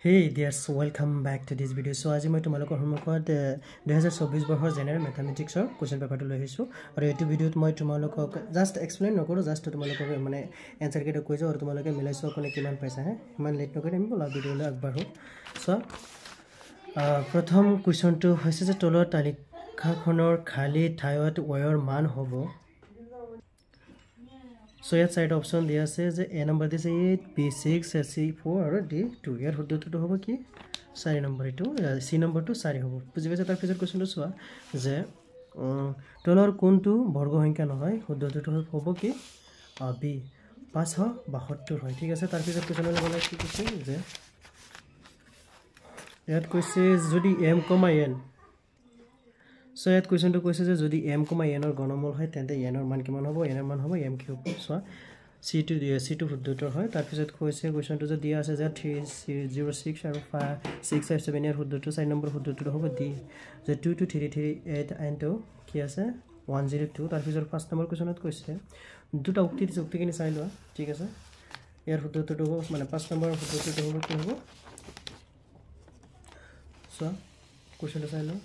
Hey there's welcome back to this video. So আজি মই তোমালোকৰ সন্মুখত 2024 বৰ্ষৰ জেনেৰেল ম্যাথমেটিক্সৰ কোৱেশ্চন পেপাৰটো লৈ আহিছো আৰু এই ভিডিওত মই তোমালোকক জাস্ট এক্সপ্লেইন নকৰো জাস্ট তোমালোকক মানে এনসাৰ কেইটা কৈ যাও আৰু তোমালোকে মিলাইছো কোনে কিমান পাইছা হে ইমান লেট নকৰি আমি বলা ভিডিওলৈ আগবাঢ়ো সো প্ৰথম কোৱেশ্চনটো হৈছে যে তলৰ তালিকাখনৰ খালি ঠাইত ওয়ৰ মান হ'ব So here side option दिया से जे A number this 8 B6 C4 और D2 यार हुद्दो तो होबो की सारी नंबर 2 C number 2 सारी होबो बुझि গৈছে তাৰ পিছৰ কোৱেশ্চনটো চোৱা যে তলৰ কোনটো বৰ্গ সংখ্যা নহয় हुद्दो তো হ'ব কি B 572 হয় ঠিক আছে তাৰ পিছৰ কোৱেশ্চনলৈ গলে কি কৈছে যে ইয়াত কৈছে যদি m, n So yet question to question is যদি m, n or গণমূল হয় তেন্তে n or মান কিমান হ'ব n এর মান হ'ব m কিউব সো c2 হুদ্দুতৰ হয় তাৰ পিছত কৈছে কোৱেশ্চনটো যে দিয়া আছে যে 306 আৰু 657 এর হুদ্দুটো 4 নম্বৰ হুদ্দুটো হ'ব d যে 2 2 3 3 8 and 2 কি আছে 102 তাৰ পিছত ফাৰ্স্ট নম্বৰ কোৱেশ্চনত কৈছে দুটা উক্তি দিছে উক্তিখিনি চাই লোৱা ঠিক আছে ইয়াৰ হুদ্দুটো হ'ব মানে 5 নম্বৰ হুদ্দুটো হ'ব কি হ'ব সো কোৱেশ্চনটো চাই লোৱা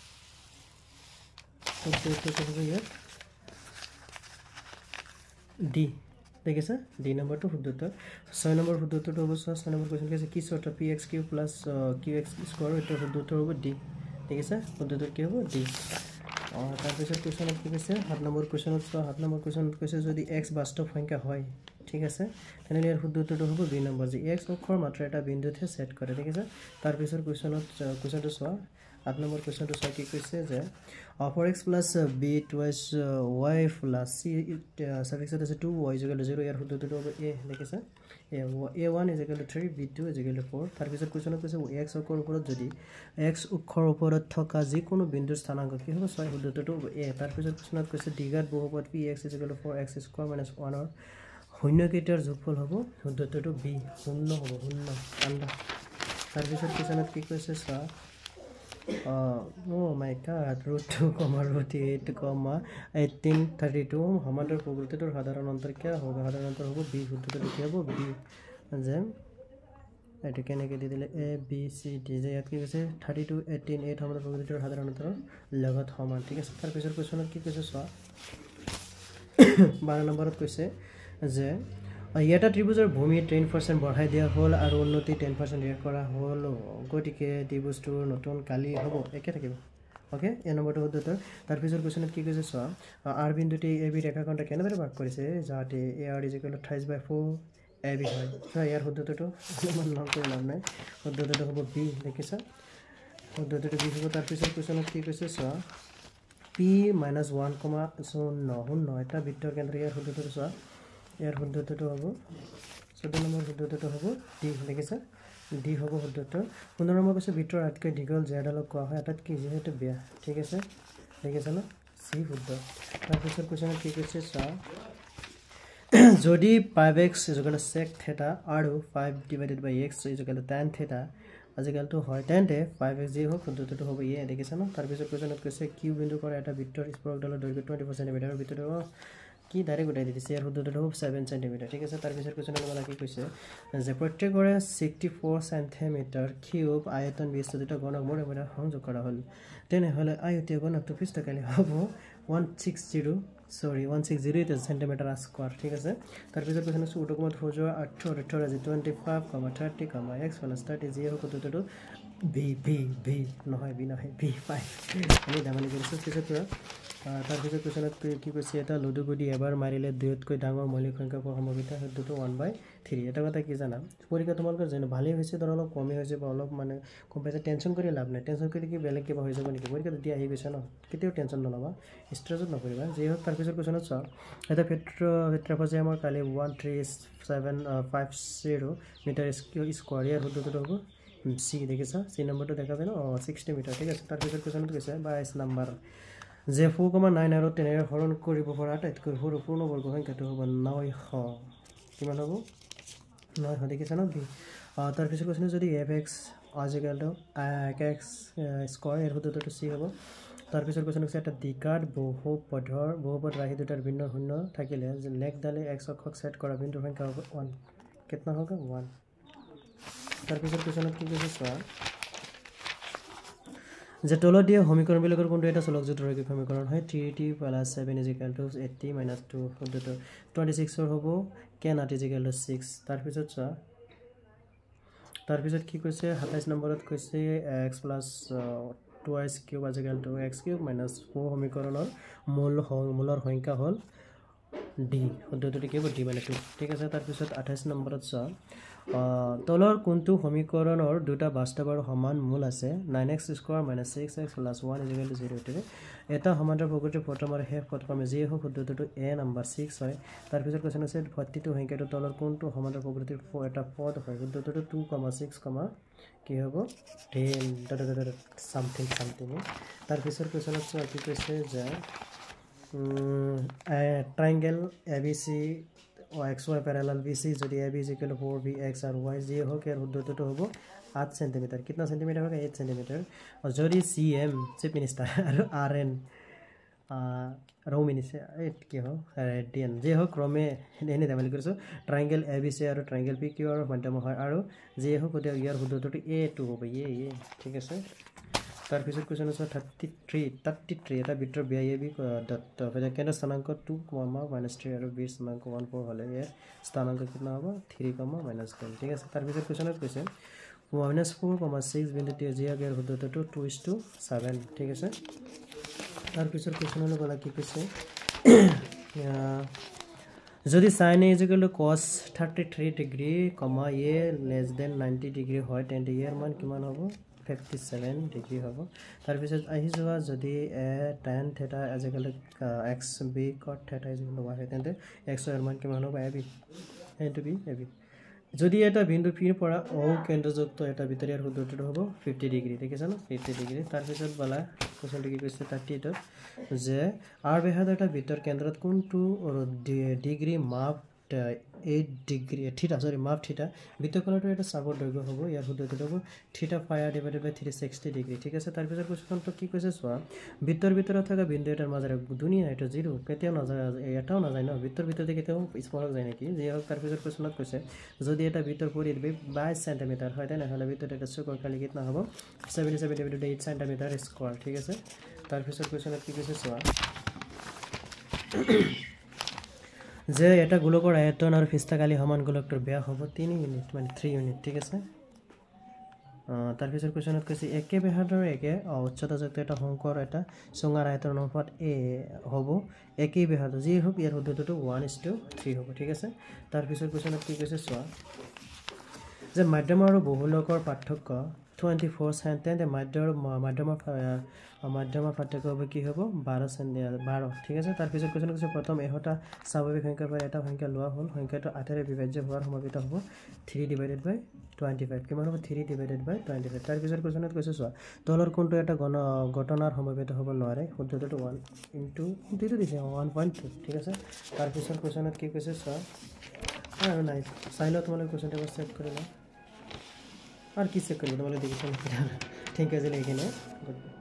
D देखिए सर D नंबर तो हुद्दुतर 6 नंबर हुद्दुतर तो 6 नंबर क्वेश्चन कैसे की sort of px cube plus qx square it हुद्दुतर होबो D देखिए सर हुद्दुतर কি হ'ব D और তাৰ পিছত क्वेश्चन কি কৈছে 7 নম্বৰ क्वेश्चনত 7 নম্বৰ क्वेश्चনত কৈছে যদি x বাস্তৱ সংখ্যা হয় ঠিক আছে তেনে ইয়াৰ হুদ্দুতৰ হ'ব b নম্বৰ যে x অক্ষৰ মাত্ৰ এটা বিন্দুতে সেট কৰে ঠিক আছে তাৰ পিছত क्वेश्चनটো চোৱা 8 নম্বৰ क्वेश्चनটো চাই কি কৈছে যে for x plus b twice y plus c suffix আছে 2y is equal to 0 ইয়াৰ হুদ্দুটো হ'ব a দেখিছা a1 is equal to 3 b2 is equal to 4 তাৰ পিছত क्वेश्चनত কৈছে x অক্ষৰ ওপৰত যদি x অক্ষৰ ওপৰত থকা যিকোনো বিন্দুৰ স্থানাংক কি হ'ব 6 হুদ্দুটো হ'ব a তাৰ পিছত क्वेश्चनত কৈছে দ্বিঘাত বহুপদ px is equal to 4x square minus 1 or শূন্য কেইটাৰ যোগফল হ'ব হুদ্দুটো b শূন্য হ'ব শূন্য আন্ডা তাৰ পিছত क्वेश्चनত কি কৈছে চা oh my god root 2, root 8, 18, 32 সমান্তর প্রকৃতিটোৰ সাধাৰণ অন্তৰ কি হ'ব সাধাৰণ অন্তৰ হ'ব b হুদ্দুটো কি হ'ব b যে এটা কেনেকৈ দি দিলে a b c d যে ইয়াত কি কৈছে 32 18 8 সমান্তর প্ৰকৃতিটোৰ সাধাৰণ অন্তৰৰ লগত সমান ঠিক আছে তাৰ পিছৰ কোৱেশ্চনত কি কৈছে চোৱা 12 নম্বৰত কৈছে যে এটা ত্ৰিভুজৰ ভূমি 10% বঢ়াই দিয়া হ'ল আৰু উন্নতি 10% ইয়াৰ কৰা হ'ল গতিকে ত্ৰিভুজটোৰ নতুন কালি হ'ব একে থাকিব ওকে এই নম্বৰটো হুদ্দুতৰ তাৰ পিছৰ কোৱেশ্চনত কি কৈছে চোৱা r বিন্দুটি ab ৰেখাখণ্ডক কেনেদৰে ভাগ কৰিছে যাতে ar = 28/4 ab হয় সো ইয়াৰ হুদ্দুটো অনুমান নকৰি লাভ নাই হুদ্দুটো হ'ব b দেখিছা হুদ্দুটো b হ'ব তাৰ পিছৰ কোৱেশ্চনত কি কৈছে চোৱা p - 1,0 এটা বৃত্তৰ কেন্দ্ৰ ইয়াৰ হুদ্দুটো চোৱা ইয়াৰ হুদ্দুটো হ'ব 14 নম্বৰ হুদ্দুটো হ'ব d দেখিছা d হ'ব হুদ্দুটো 15 নম্বৰ কৈছে বৃত্তৰ আটকৈ দীঘল জেডালক কোৱা হয় আটাত কি যেহেতু বেয়া ঠিক আছে দেখিছা না c হুদ্দ তাৰ পিছৰ কোৱেশ্চনত কি কৈছে চা যদি 5x = sec θ আৰু 5/x = tan θ আজিকালটো হয় তেন্তে 5x যি হ'ব হুদ্দুটো হ'ব a দেখিছা না তাৰ পিছৰ কোৱেশ্চনত কৈছে q বিন্দু কৰা এটা বৃত্তৰ স্পৰ্শকডালৰ দৈৰ্ঘ্য 24 cm আৰু বৃত্তটো কি ডাইৰেক্ট উঠাই দিছে ইয়াৰ হুদ্দুটো হ'ব 7 cm ঠিক আছে তাৰ পিছৰ কোৱেশ্চনত मला কি কৈছে যে প্ৰত্যেকৰে 64 cm কিউব আয়তন বিস্তৃত ঘনক মোৰে মোৰে সংযোগ কৰা হ'ল তেনে হলে আয়তীয় ঘনকটো পৃষ্ঠকালি হ'ব 160 cm স্কয়ার ঠিক আছে তাৰ পিছৰ কোৱেশ্চন আছে উৎকমত সজোৱা 18 25, 30, x + 30 যি হ'ব হুদ্দুটো b নহয় b নহয় b5 আমি দামানি কৰিছো পিছত তাৰ পিছত কোৱেশ্চনত কি কৈছে এটা লুডুগুডি এবাৰ মাৰিলে দুইতকৈ ডাঙৰ মৌলিক সংখ্যা পোৱা সম্ভাৱিতা হুদ্দুটো 1/3 এটা কথা কি জানা পৰীক্ষা তোমালোকৰ যেন ভালেই হৈছে ধৰ অলপ কমে হৈছে বা অলপ মানে কম পাইছে টেনচন কৰি লাভ নাই টেনচন কৰি কি বেলেগ কিবা হৈ যাব নেকি পৰীক্ষা দি আহি গৈছে ন কেতিয়াও টেনচন নলবা ষ্ট্ৰেছত নকৰিবা যে হওক তাৰ পিছৰ কোৱেশ্চনত চোৱা এটা ক্ষেত্ৰফল যে আমাৰ কালি 13750 মিটাৰ স্কয়াৰ ইয়াৰ হুদ্দুটো হ'ব c দেখিছা c নম্বৰটো দেখাবে ন 60 মিটাৰ ঠিক আছে তাৰ পিছৰ কোৱেশ্চনত কৈছে 22 নম্বৰ যে 4,9 আৰু 10 এৰ হৰণ কৰিব পৰা আটাইতকৈ সৰু পূৰ্ণবৰ্গ সংখ্যাটো হ'ব 900 কিমান হ'ব 900 দেখিছা ন তাৰ পিছৰ কোৱেশ্চন যদি fx = x স্কয়াৰ এর হুদ্দুটো c হ'ব তাৰ পিছৰ কোৱেশ্চন আছে এটা দ্বিঘাত বহুপদ ৰাশি দুটাৰ ভিন্ন শূন্য থাকিলে যে লেখডালে x অক্ষক সেট কৰা বিন্দুৰ সংখ্যা হ'ব 1 कितना होगा 1 তাৰপিছত কুৱেশ্যনত কি কৈছে চোৱা যে তলত দিয়া সমীকৰণবিলাকৰ কোনটো এটা চলকযুক্ত ৰৈখিক সমীকৰণ হয় 3t + 7 = 80 - 2 শব্দটো 26 হ'ব can not = 6 তাৰপিছত চোৱা তাৰপিছত কি কৈছে 27 নম্বৰত কৈছে x + 2x³ = x³ - 4 সমীকৰণৰ মূলৰ সংখ্যা হ'ল d শব্দটো কি হ'ব d - 2 ঠিক আছে তাৰপিছত 28 নম্বৰত চোৱা তলৰ কোনটো সমীকৰণৰ দুটা বাস্তৱ আৰু সমান মূল আছে 9x² - 6x + 1 = 0 এটা সমান্তৰাল প্ৰকৃতিৰ প্ৰথম আৰু শেষ পদক্ৰমে যি হওক শব্দটো a নম্বৰ 6 হয় তাৰপিছত কোৱেশ্যন আছে 42 সংখ্যাটো তলৰ কোনটো সমান্তৰাল প্ৰকৃতিৰ এটা পদ হয় শব্দটো 2,6, কি হ'ব 10 something তাৰপিছত কোৱেশ্যনত চোৱা কি কৈছে যে triangle ABC XY parallel BC যদি AB = 4BX আৰু Y যি হোক ইয়াৰ শুদ্ধটো হ'ব 8 cm কিतना সেন্টিমিটার होगा 8 cm और যদি CM চিফ মিনিষ্টাৰ আৰু RN ৰৌ মিনিছে কি হ'ব ৰেডিয়ান যি হোক ক্ৰমে এনে ধেমালি কৰিছোঁ ট্ৰাইংগেল ABC আৰু ট্ৰাইংগেল PQ আৰু মধ্যম হয় আৰু যি হোক ইয়াৰ শুদ্ধটো A2 হ'ব ইয়ে ঠিক আছে তাৰপিছত কোৱেশ্যন আছে 33 এটা বৃত্তৰ BIAB দত্ত কেন্দ্ৰ স্থানাংক 2, -3 আৰু বি স্থানাংক 14 হ'লে ইয়াৰ স্থানাংক কিমান হ'ব 3, -10 ঠিক আছে তাৰপিছত কোৱেশ্যনত কৈছে -4,6 বিন্দুটি যি ইয়াৰ শুদ্ধটো 2:7 ঠিক আছে তাৰপিছত কোৱেশ্যনলৈ গ'লা কি কৈছে যদি sin A = cos 33 degree, a <90 degree হয় তেন্তে ইয়াৰ মান কিমান হ'ব 57 ডিগ্ৰী হ'ব তাৰপিছত আহি যোৱা যদি tan θ = x, b cot θ = y তেন্তে x এর মান কিমান হ'ব ab যদি এটা বিন্দু P ৰ পৰা O কেন্দ্ৰযুক্ত এটা ভিতৰীয়া শুদ্ধটো হ'ব 50 ডিগ্ৰী ঠিক আছে ন 50 ডিগ্ৰী তাৰপিছত বলা কোৱেশ্যনটো কি কৈছে 38 যে r ব্যাসাৰ্ধ এটা বৃত্তৰ কেন্দ্ৰত কোনটো ডিগ্ৰী মাপ 8 ডিগ্ৰী মাপ থিটা বৃত্তকোণৰ এটা চাপৰ দৈৰ্ঘ্য হ'ব ইয়াৰ শুদ্ধটো হ'ব θ πr / 360 ডিগ্ৰী ঠিক আছে তাৰপিছত কোৱেশ্যনটো কি কৈছে চোৱা বৃত্তৰ ভিতৰত থকা বিন্দু এটাৰ মাজেৰে দুনিয়া এটা জিৰো কেতিয়াও নাযায় এটাও নাযায় ন বৃত্তৰ ভিতৰতে কেতিয়াও স্পৰ্শ যায় নেকি যি হোক তাৰপিছত কোৱেশ্যনত কৈছে যদি এটা বৃত্তৰ পৰিধি 22 সেন্টিমিটাৰ হয় তেনেহ'লে বৃত্তত এটা চুকৰ খালি কিমান হ'ব 77 / 8 সেন্টিমিটাৰ স্কয়াৰ ঠিক আছে তাৰপিছত কোৱেশ্যনত কি কৈছে চোৱা যে এটা গোলকৰ আয়তন আৰু পৃষ্ঠকালি সমান গোলকটোৰ ব্যাস হ'ব 3 ইউনিট মানে 3 ইউনিট ঠিক আছে তাৰপিছত কোৱেশ্যনত কৈছে একে ব্যাসাৰ্ধৰ একে উচ্চতাযুক্ত এটা শংকৰ এটা চুঙাৰ আয়তন অনুপাত a হ'ব একেই ব্যাসাৰ্ধ যি হোক ইয়াৰ শুদ্ধটো 1:3 হ'ব ঠিক আছে তাৰপিছত কোৱেশ্যনত কি কৈছে চোৱা যে মাধ্যম আৰু বহুলকৰ পাৰ্থক্য 24 সেন তেন্তে মাধ্যমৰ পাৰ্থক্য হ'ব কি হ'ব 12 ঠিক আছে তাৰপিছত কোৱেশ্যন কৈছে প্ৰথম এহটা স্বাভাৱিক সংখ্যাৰ পৰা এটা সংখ্যা লোৱা হ'ল সংখ্যাটো 8 ৰে বিভাজ্য হোৱাৰ সম্ভাৱিত হ'ব 3/25 কিমান হ'ব 3/25 তাৰপিছত কোৱেশ্যনত কৈছে চোৱা তলৰ কোনটো এটা ঘটনাৰ সম্ভাৱিত হ'ব নোৱাৰে শুদ্ধটো 1 ইনটু দিছে 1.2 ঠিক আছে তাৰপিছত কোৱেশ্যনত কি কৈছে চোৱা আৰু নাই চাইলো তোমালোকে কোৱেশ্যনটো চেক কৰি লওঁ আর কি চেক করবো তোমাদের দেখে থ্যাংক ইউ আজিলে এইখানে